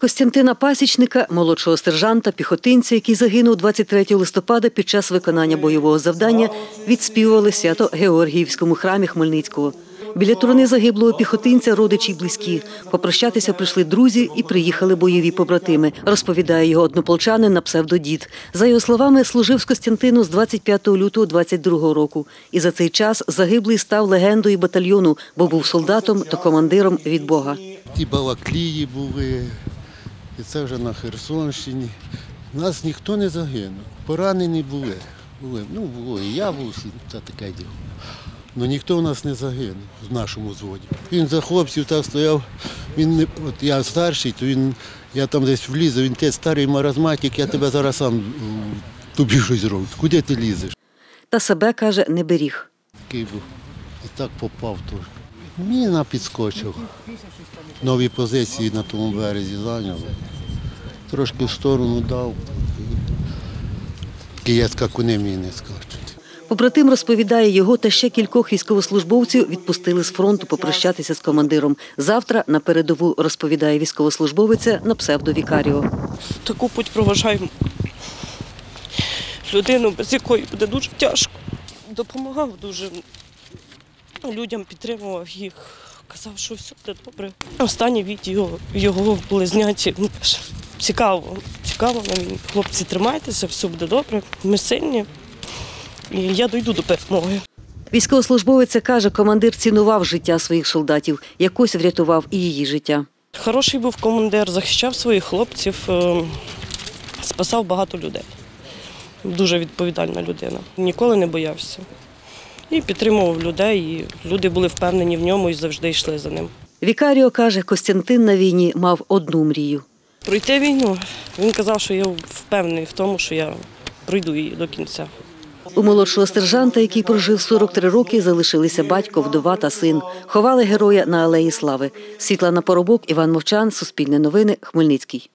Костянтина Пасічника, молодшого сержанта, піхотинця, який загинув 23 листопада під час виконання бойового завдання, відспівували свято Георгіївському храмі Хмельницького. Біля труни загиблого піхотинця родичі й близькі. Попрощатися прийшли друзі і приїхали бойові побратими, розповідає його однополчанин на псевдодід. За його словами, служив з Костянтину з 25 лютого 22 року. І за цей час загиблий став легендою батальйону, бо був солдатом та командиром від Бога. Ті Балаклії були, і це вже на Херсонщині. Нас ніхто не загинув. Поранені були. Було і я був, це таке діло. Але ніхто в нас не загинув в нашому взводі. Він за хлопців так стояв, я старший, то я там десь влізу, він те старий маразматик, я тебе зараз сам тобі щось зроблю. Куди ти лізеш? Та себе, каже, не беріг. Такий був. І так попав теж. Міна підскочив. Нові позиції на тому березі зайняли. Трошки в сторону дав. Київська куни міни скачуть. Побратим розповідає, його та ще кількох військовослужбовців відпустили з фронту попрощатися з командиром. Завтра на передову, розповідає військовослужбовиця на псевдовікаріо. Таку путь проважаємо людину, без якої буде дуже тяжко. Допомагав дуже людям, підтримував їх, казав, що все буде добре. Останні відео його були зняті. Цікаво на війні. Хлопці, тримайтеся, все буде добре, ми сильні. І я дійду до перемоги. Військовослужбовиця каже, командир цінував життя своїх солдатів, якось врятував і її життя. Хороший був командир, захищав своїх хлопців, спасав багато людей. Дуже відповідальна людина. Ніколи не боявся. І підтримував людей, і люди були впевнені в ньому і завжди йшли за ним. Вікаріо каже, Костянтин на війні мав одну мрію. Пройти війну. Він казав, що я впевнений в тому, що я пройду її до кінця. У молодшого сержанта, який прожив 43 роки, залишилися батько, вдова та син. Ховали героя на Алеї Слави. Світлана Поробок, Іван Мовчан, Суспільне новини, Хмельницький.